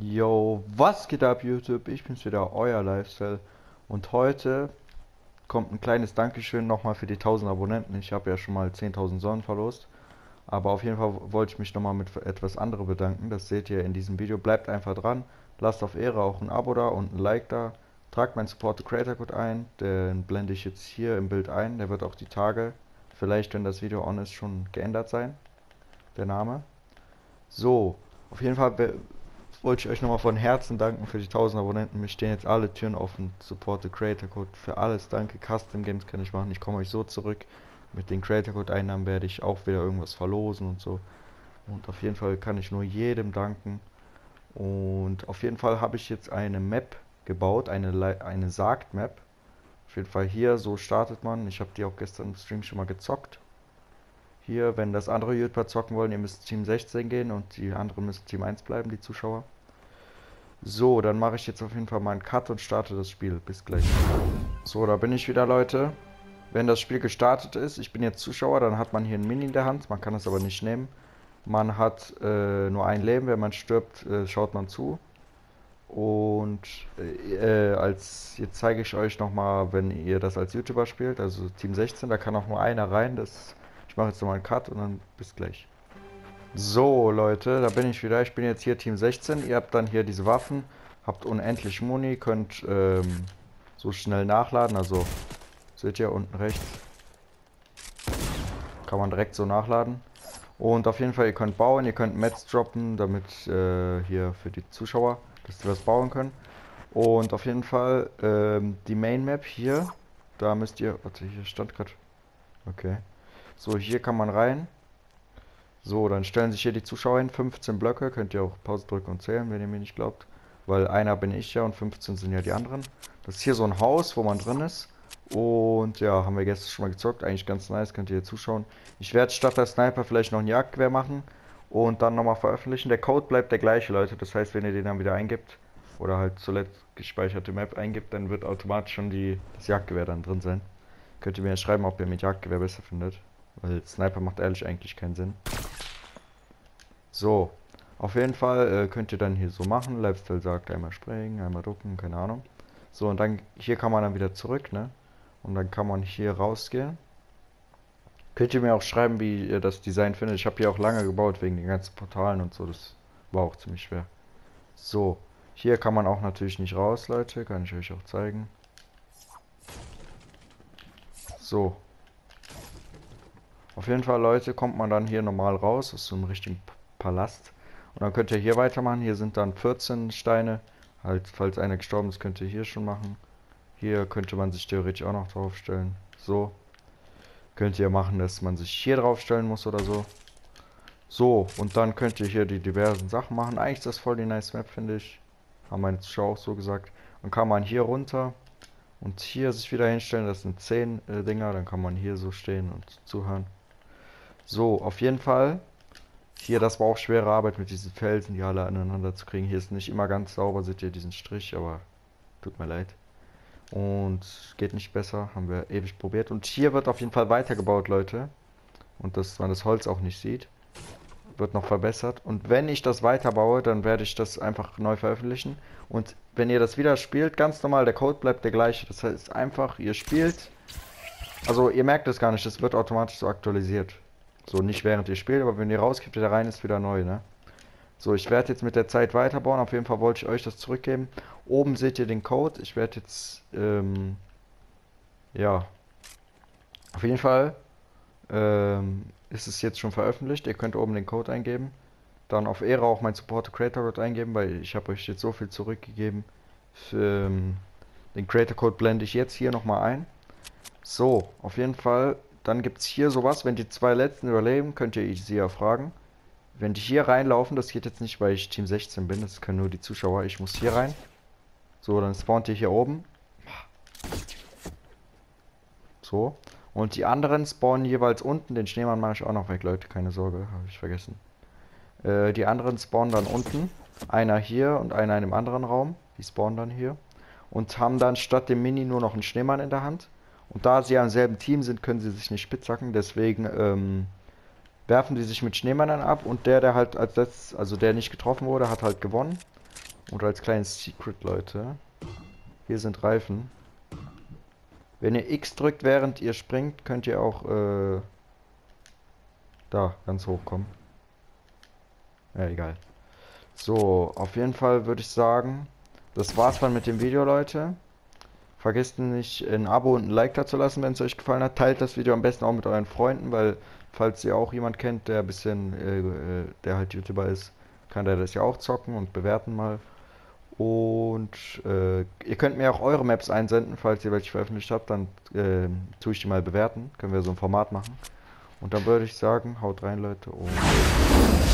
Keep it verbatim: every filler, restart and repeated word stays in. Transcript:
Yo, was geht ab YouTube? Ich bin's wieder, euer Lifestyle. Und heute kommt ein kleines Dankeschön nochmal für die tausend Abonnenten. Ich habe ja schon mal zehntausend Sonnen verlost. Aber auf jeden Fall wollte ich mich nochmal mit etwas anderem bedanken. Das seht ihr in diesem Video. Bleibt einfach dran. Lasst auf Ehre auch ein Abo da und ein Like da. Tragt meinen Support to Creator Code ein. Den blende ich jetzt hier im Bild ein. Der wird auch die Tage, vielleicht wenn das Video on ist, schon geändert sein. Der Name. So, auf jeden Fall wollte ich euch nochmal von Herzen danken für die tausend Abonnenten. Mir stehen jetzt alle Türen offen. Support the Creator Code für alles. Danke. Custom Games kann ich machen. Ich komme euch so zurück. Mit den Creator Code Einnahmen werde ich auch wieder irgendwas verlosen und so. Und auf jeden Fall kann ich nur jedem danken. Und auf jeden Fall habe ich jetzt eine Map gebaut. Eine, eine Sagt Map. Auf jeden Fall hier, so startet man. Ich habe die auch gestern im Stream schon mal gezockt. Hier, wenn das andere YouTuber zocken wollen, ihr müsst Team sechzehn gehen und die anderen müssen Team eins bleiben, die Zuschauer. So, dann mache ich jetzt auf jeden Fall mal einen Cut und starte das Spiel. Bis gleich. So, da bin ich wieder, Leute. Wenn das Spiel gestartet ist, ich bin jetzt Zuschauer, dann hat man hier ein Mini in der Hand. Man kann es aber nicht nehmen. Man hat äh, nur ein Leben. Wenn man stirbt, äh, schaut man zu. Und äh, als jetzt zeige ich euch nochmal, wenn ihr das als YouTuber spielt, also Team sechzehn, da kann auch nur einer rein. Das, ich mache jetzt nochmal einen Cut und dann bis gleich. So, Leute, da bin ich wieder. Ich bin jetzt hier Team sechzehn. Ihr habt dann hier diese Waffen, habt unendlich Muni, könnt ähm, so schnell nachladen. Also, seht ihr unten rechts, kann man direkt so nachladen. Und auf jeden Fall, ihr könnt bauen, ihr könnt Mets droppen, damit äh, hier für die Zuschauer, dass sie was bauen können. Und auf jeden Fall, ähm, die Main Map hier, da müsst ihr, warte, hier stand gerade, okay. So, hier kann man rein. So, dann stellen sich hier die Zuschauer hin, fünfzehn Blöcke, könnt ihr auch Pause drücken und zählen, wenn ihr mir nicht glaubt. Weil einer bin ich ja und fünfzehn sind ja die anderen. Das ist hier so ein Haus, wo man drin ist. Und ja, haben wir gestern schon mal gezockt, eigentlich ganz nice, könnt ihr hier zuschauen. Ich werde statt der Sniper vielleicht noch ein Jagdgewehr machen und dann nochmal veröffentlichen. Der Code bleibt der gleiche, Leute, das heißt, wenn ihr den dann wieder eingibt oder halt zuletzt gespeicherte Map eingibt, dann wird automatisch schon die, das Jagdgewehr dann drin sein. Könnt ihr mir ja schreiben, ob ihr mit Jagdgewehr besser findet, weil Sniper macht ehrlich eigentlich keinen Sinn. So, auf jeden Fall äh, könnt ihr dann hier so machen. Lifestyle sagt einmal springen, einmal ducken, keine Ahnung. So, und dann hier kann man dann wieder zurück, ne? Und dann kann man hier rausgehen. Könnt ihr mir auch schreiben, wie ihr das Design findet. Ich habe hier auch lange gebaut wegen den ganzen Portalen und so. Das war auch ziemlich schwer. So, hier kann man auch natürlich nicht raus, Leute. Kann ich euch auch zeigen. So. Auf jeden Fall, Leute, kommt man dann hier normal raus aus so einem richtigen Palast. Und dann könnt ihr hier weitermachen. Hier sind dann vierzehn Steine. Halt, falls einer gestorben ist, könnt ihr hier schon machen. Hier könnte man sich theoretisch auch noch draufstellen. So. Könnt ihr machen, dass man sich hier draufstellen muss oder so. So, und dann könnt ihr hier die diversen Sachen machen. Eigentlich ist das voll die nice Map, finde ich. Haben meine Zuschauer auch so gesagt. Dann kann man hier runter und hier sich wieder hinstellen. Das sind zehn äh, Dinger. Dann kann man hier so stehen und zuhören. So, auf jeden Fall. Hier, das war auch schwere Arbeit mit diesen Felsen, die alle aneinander zu kriegen. Hier ist nicht immer ganz sauber, seht ihr diesen Strich, aber tut mir leid. Und geht nicht besser, haben wir ewig probiert. Und hier wird auf jeden Fall weitergebaut, Leute. Und dass man das Holz auch nicht sieht. Wird noch verbessert. Und wenn ich das weiterbaue, dann werde ich das einfach neu veröffentlichen. Und wenn ihr das wieder spielt, ganz normal, der Code bleibt der gleiche. Das heißt einfach, ihr spielt. Also ihr merkt es gar nicht, das wird automatisch so aktualisiert. So, nicht während ihr spielt, aber wenn ihr rausgibt, wieder rein ist, wieder neu, ne? So, ich werde jetzt mit der Zeit weiterbauen. Auf jeden Fall wollte ich euch das zurückgeben. Oben seht ihr den Code. Ich werde jetzt, ähm, ja, auf jeden Fall ähm, ist es jetzt schon veröffentlicht. Ihr könnt oben den Code eingeben. Dann auf Ehre auch mein Support Creator Code eingeben, weil ich habe euch jetzt so viel zurückgegeben. Für, ähm, den Creator Code blende ich jetzt hier nochmal ein. So, auf jeden Fall. Dann gibt es hier sowas, wenn die zwei letzten überleben, könnt ihr sie ja fragen. Wenn die hier reinlaufen, das geht jetzt nicht, weil ich Team sechzehn bin, das können nur die Zuschauer, ich muss hier rein. So, dann spawnt ihr hier oben. So. Und die anderen spawnen jeweils unten, den Schneemann mache ich auch noch weg, Leute, keine Sorge, habe ich vergessen. Äh, die anderen spawnen dann unten. Einer hier und einer in einem anderen Raum. Die spawnen dann hier. Und haben dann statt dem Mini nur noch einen Schneemann in der Hand. Und da sie ja im selben Team sind, können sie sich nicht spitzhacken. Deswegen ähm, werfen die sich mit Schneemännern ab. Und der, der halt als letztes, also der nicht getroffen wurde, hat halt gewonnen. Und als kleines Secret, Leute, hier sind Reifen. Wenn ihr X drückt, während ihr springt, könnt ihr auch äh, da ganz hoch kommen. Ja, egal. So, auf jeden Fall würde ich sagen, das war's dann mit dem Video, Leute. Vergesst nicht, ein Abo und ein Like da zu lassen, wenn es euch gefallen hat. Teilt das Video am besten auch mit euren Freunden, weil falls ihr auch jemand kennt, der ein bisschen, äh, der halt YouTuber ist, kann der das ja auch zocken und bewerten mal. Und äh, ihr könnt mir auch eure Maps einsenden, falls ihr welche veröffentlicht habt, dann äh, tue ich die mal bewerten. Können wir so ein Format machen. Und dann würde ich sagen, haut rein, Leute, und